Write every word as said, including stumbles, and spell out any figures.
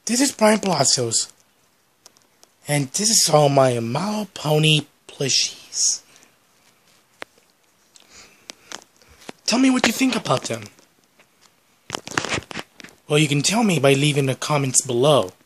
this is Brian Palacios, and this is all my My Pony plushies. Tell me what you think about them. Well, you can tell me by leaving the comments below.